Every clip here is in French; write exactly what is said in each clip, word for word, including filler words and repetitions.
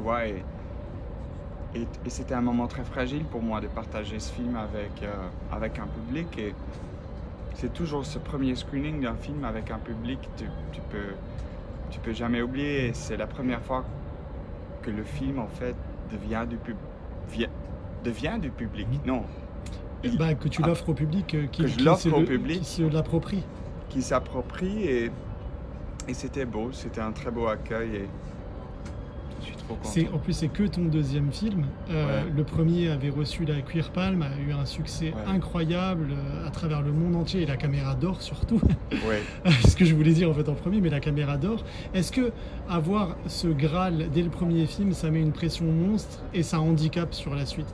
vois, et, et, et c'était un moment très fragile pour moi de partager ce film avec, euh, avec un public. Et c'est toujours ce premier screening d'un film avec un public, tu, tu peux, tu peux jamais oublier. C'est la première fois que le film, en fait, devient du, pub, via, devient du public. Mmh. Non. Il, bah, que tu l'offres ah, au public, euh, qui, que je l'offre au le, public, qui se l'approprie. Qui s'approprie, et, et c'était beau, c'était un très beau accueil. Et je suis trop content. En plus, c'est que ton deuxième film. Euh, ouais. Le premier avait reçu la Queer Palm, a eu un succès ouais. incroyable euh, à travers le monde entier, et la caméra d'or surtout. Ouais. C'est ce que je voulais dire en fait en premier, mais la caméra d'or. Est-ce que avoir ce Graal dès le premier film, ça met une pression monstre et ça handicape sur la suite?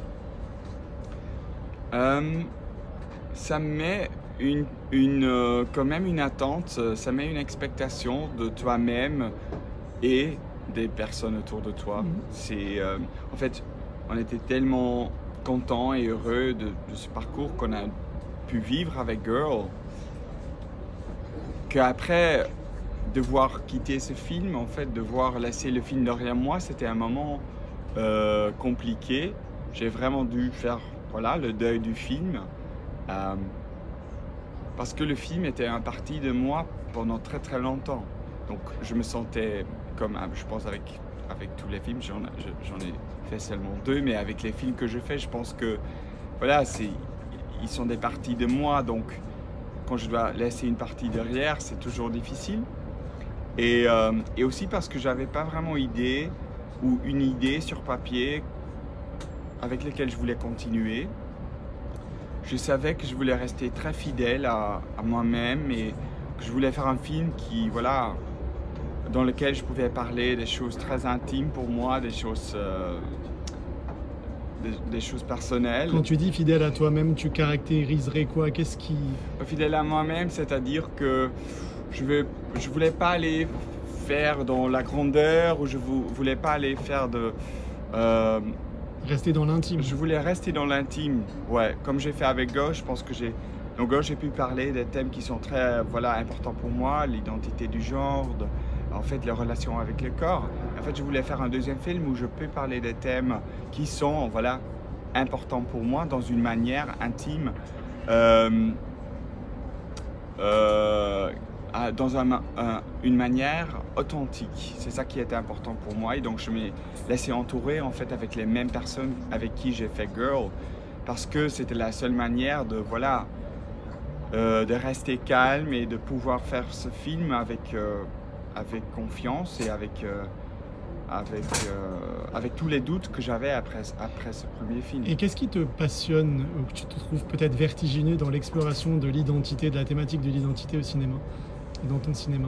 euh, Ça met une, une, euh, quand même une attente, ça met une expectation de toi-même et des personnes autour de toi. Mmh. C'est, euh, en fait, on était tellement contents et heureux de, de ce parcours qu'on a pu vivre avec Girl, qu'après devoir quitter ce film, en fait, devoir laisser le film derrière moi, c'était un moment euh, compliqué. J'ai vraiment dû faire, voilà, le deuil du film, euh, parce que le film était un partie de moi pendant très très longtemps. Donc je me sentais comme, je pense avec, avec tous les films, j'en ai fait seulement deux, mais avec les films que je fais, je pense que, voilà, ils sont des parties de moi, donc quand je dois laisser une partie derrière, c'est toujours difficile. Et, euh, et aussi parce que j'avais pas vraiment idée, ou une idée sur papier avec laquelle je voulais continuer. Je savais que je voulais rester très fidèle à, à moi-même, et que je voulais faire un film qui, voilà, dans lequel je pouvais parler des choses très intimes pour moi, des choses, euh, des, des choses personnelles. Quand tu dis fidèle à toi-même, tu caractériserais quoi? Qu'est-ce qui... Fidèle à moi-même, c'est-à-dire que je ne je voulais pas aller faire dans la grandeur, ou je ne voulais pas aller faire de... Euh, Rester dans l'intime. Je voulais rester dans l'intime, ouais. Comme j'ai fait avec Gauche, je pense que j'ai... Donc Gauche, j'ai pu parler des thèmes qui sont très, voilà, importants pour moi, l'identité du genre, de, en fait, les relations avec le corps. En fait, je voulais faire un deuxième film où je peux parler des thèmes qui sont, voilà, importants pour moi dans une manière intime, euh, euh, dans un, un, une manière authentique. C'est ça qui était important pour moi, et donc je m'ai laissé entourer en fait avec les mêmes personnes avec qui j'ai fait Girl, parce que c'était la seule manière de, voilà, euh, de rester calme et de pouvoir faire ce film avec, euh, avec confiance et avec, euh, avec, euh, avec tous les doutes que j'avais après, après ce premier film. Et qu'est-ce qui te passionne, ou que tu te trouves peut-être vertigineux dans l'exploration de l'identité, de la thématique de l'identité au cinéma, dans ton cinéma?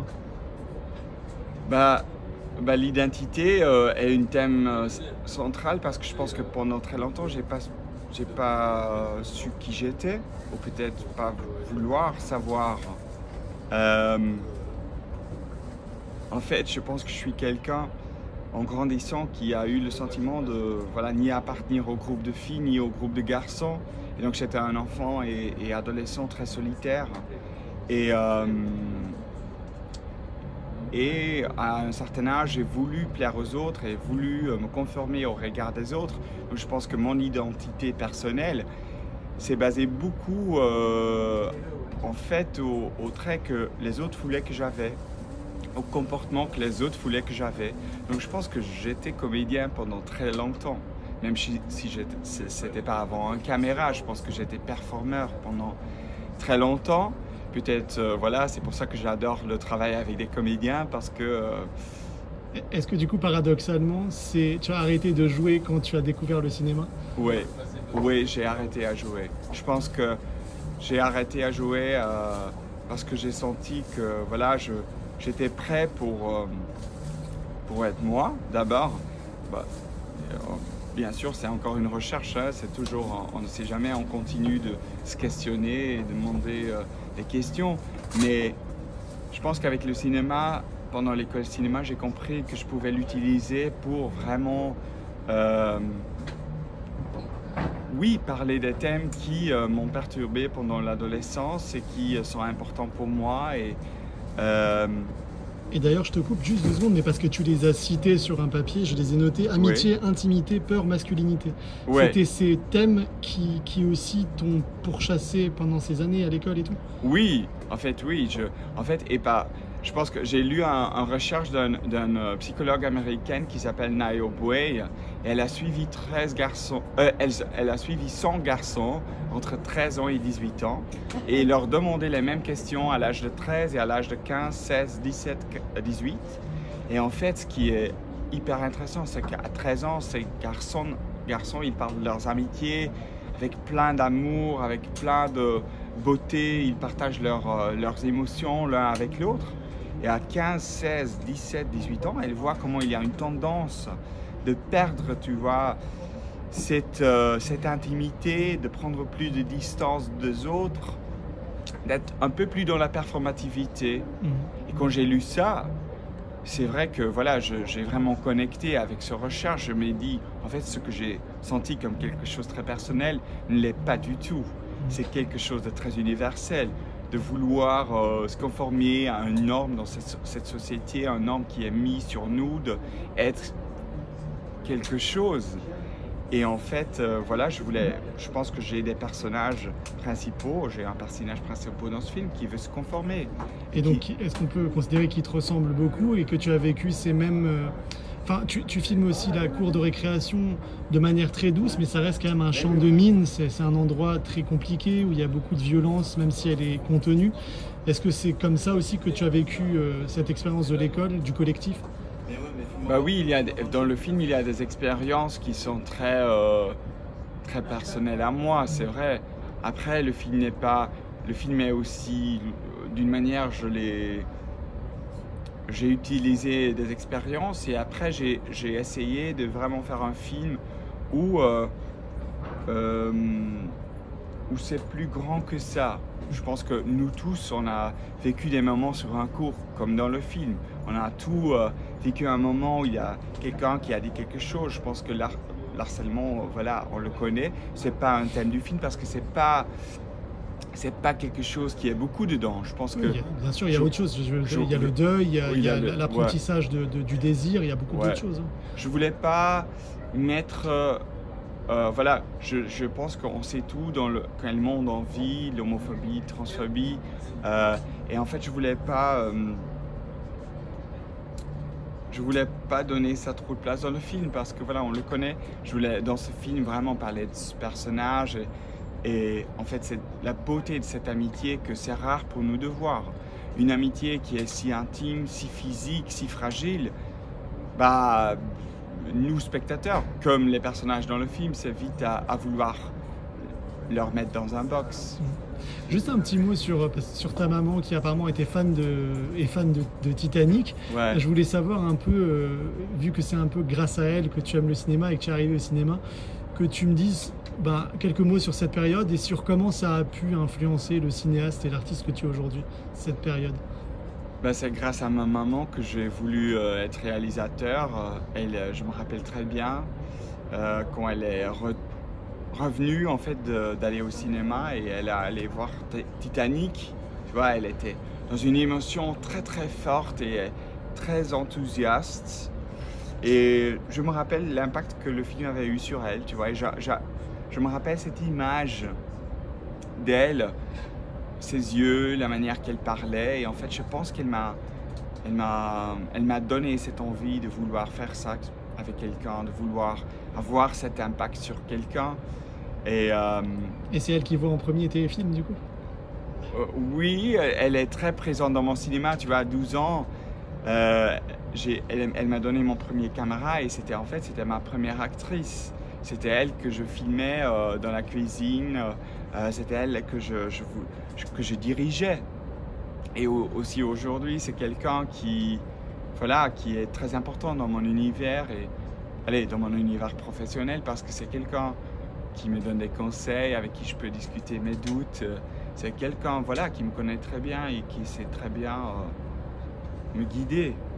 Bah, bah, l'identité euh, est une thème euh, central, parce que je pense que pendant très longtemps, j'ai pas, j'ai pas su qui j'étais, ou peut-être pas vouloir savoir. Euh, en fait, je pense que je suis quelqu'un, en grandissant, qui a eu le sentiment de, voilà, ni appartenir au groupe de filles, ni au groupe de garçons. Et donc j'étais un enfant et, et adolescent très solitaire. Et, euh, et à un certain âge, j'ai voulu plaire aux autres et voulu me conformer au regard des autres. Donc je pense que mon identité personnelle s'est basée beaucoup euh, en fait au, au trait que les autres voulaient que j'avais, au comportement que les autres voulaient que j'avais. Donc je pense que j'étais comédien pendant très longtemps, même si, si c'était pas avant une caméra. Je pense que j'étais performeur pendant très longtemps. Peut-être, euh, voilà, c'est pour ça que j'adore le travail avec des comédiens, parce que... Euh... Est-ce que du coup, paradoxalement, c'est tu as arrêté de jouer quand tu as découvert le cinéma? Oui, oui, j'ai arrêté à jouer. Je pense que j'ai arrêté à jouer euh, parce que j'ai senti que, voilà, je, j'étais prêt pour, euh, pour être moi, d'abord. Bah, euh, bien sûr, c'est encore une recherche, hein, c'est toujours, on ne sait jamais, on continue de se questionner et de demander euh, des questions. Mais je pense qu'avec le cinéma, pendant l'école de cinéma, j'ai compris que je pouvais l'utiliser pour vraiment, euh, oui, parler des thèmes qui euh, m'ont perturbé pendant l'adolescence et qui euh, sont importants pour moi. Et, euh, Et d'ailleurs, je te coupe juste deux secondes, mais parce que tu les as cités sur un papier, je les ai notés. Amitié, Oui. intimité, peur, masculinité. Ouais. C'était ces thèmes qui, qui aussi t'ont pourchassé pendant ces années à l'école et tout? Oui, en fait, oui. Je, en fait, et pas, je pense que j'ai lu un, un recherche d'un d'un, euh, psychologue américaine qui s'appelle Nayo Buey. Et elle a suivi treize garçons, euh, elle, elle a suivi cent garçons entre treize ans et dix-huit ans. Et leur demandait les mêmes questions à l'âge de treize et à l'âge de quinze, seize, dix-sept, dix-huit. Et en fait, ce qui est hyper intéressant, c'est qu'à treize ans, ces garçons, garçons, ils parlent de leurs amitiés avec plein d'amour, avec plein de beauté. Ils partagent leur, euh, leurs émotions l'un avec l'autre. Et à quinze, seize, dix-sept, dix-huit ans, elle voit comment il y a une tendance de perdre, tu vois, cette, euh, cette intimité, de prendre plus de distance des autres, d'être un peu plus dans la performativité. Mhm. Et quand j'ai lu ça, c'est vrai que voilà, j'ai vraiment connecté avec ce recherche. Je me dis, en fait, ce que j'ai senti comme quelque chose de très personnel ne l'est pas du tout. C'est quelque chose de très universel, de vouloir euh, se conformer à une norme dans cette, cette société, une norme qui est mise sur nous, d'être quelque chose. Et en fait, euh, voilà, je voulais, je pense que j'ai des personnages principaux, j'ai un personnage principal dans ce film qui veut se conformer. Et donc, qui... est-ce qu'on peut considérer qu'il te ressemble beaucoup et que tu as vécu ces mêmes... euh, Enfin, tu, tu filmes aussi la cour de récréation de manière très douce, mais ça reste quand même un champ de mine. C'est un endroit très compliqué où il y a beaucoup de violence, même si elle est contenue. Est-ce que c'est comme ça aussi que tu as vécu euh, cette expérience de l'école, du collectif? Bah oui, il y a, dans le film, il y a des expériences qui sont très, euh, très personnelles à moi, c'est vrai. Après, le film n'est pas... Le film est aussi, d'une manière, je l'ai... J'ai utilisé des expériences et après j'ai essayé de vraiment faire un film où, euh, euh, où c'est plus grand que ça. Je pense que nous tous, on a vécu des moments sur un cours, comme dans le film. On a tout euh, vécu un moment où il y a quelqu'un qui a dit quelque chose. Je pense que l'harcèlement, voilà, on le connaît. C'est pas un thème du film parce que c'est pas... c'est pas quelque chose qui est beaucoup dedans. Je pense oui, que... Il y a, bien sûr, il y a je, autre chose. Je, je, je, il y a le deuil, il y a, oui, a l'apprentissage ouais. de, de, du désir, il y a beaucoup ouais. d'autres choses. Hein. Je voulais pas mettre... Euh, euh, voilà, je, je pense qu'on sait tout dans le, quel monde on vit, l'homophobie, transphobie. Euh, et en fait, je voulais pas... Euh, je voulais pas donner ça trop de place dans le film parce que voilà, on le connaît. Je voulais dans ce film vraiment parler de ce personnage et, et en fait c'est la beauté de cette amitié que c'est rare pour nous de voir. Une amitié qui est si intime, si physique, si fragile. Bah, nous spectateurs, comme les personnages dans le film, c'est vite à, à vouloir leur mettre dans un box. Juste un petit mot sur, sur ta maman qui apparemment était fan de, est fan de, de Titanic. Ouais. Je voulais savoir un peu, euh, vu que c'est un peu grâce à elle que tu aimes le cinéma et que tu es arrivé au cinéma, que tu me dises ben, quelques mots sur cette période et sur comment ça a pu influencer le cinéaste et l'artiste que tu es aujourd'hui, cette période. Ben, c'est grâce à ma maman que j'ai voulu euh, être réalisateur. Elle, je me rappelle très bien euh, quand elle est re revenue en fait d'aller au cinéma et elle est allée voir Titanic. Tu vois, elle était dans une émotion très très forte et très enthousiaste. Et je me rappelle l'impact que le film avait eu sur elle. Tu vois, et je, je, je me rappelle cette image d'elle, ses yeux, la manière qu'elle parlait. Et en fait, je pense qu'elle m'a, elle m'a, elle m'a donné cette envie de vouloir faire ça avec quelqu'un, de vouloir avoir cet impact sur quelqu'un. Et, euh, et c'est elle qui voit en premier tes films, du coup? euh, Oui, elle est très présente dans mon cinéma. Tu vois, à douze ans, euh, elle, elle m'a donné mon premier caméra et c'était en fait, c'était ma première actrice. C'était elle que je filmais euh, dans la cuisine. Euh, c'était elle que je, je, que je dirigeais. Et au, aussi aujourd'hui, c'est quelqu'un qui, voilà, qui est très important dans mon univers et allez, dans mon univers professionnel parce que c'est quelqu'un qui me donne des conseils, avec qui je peux discuter mes doutes. C'est quelqu'un voilà, qui me connaît très bien et qui sait très bien euh, me guider.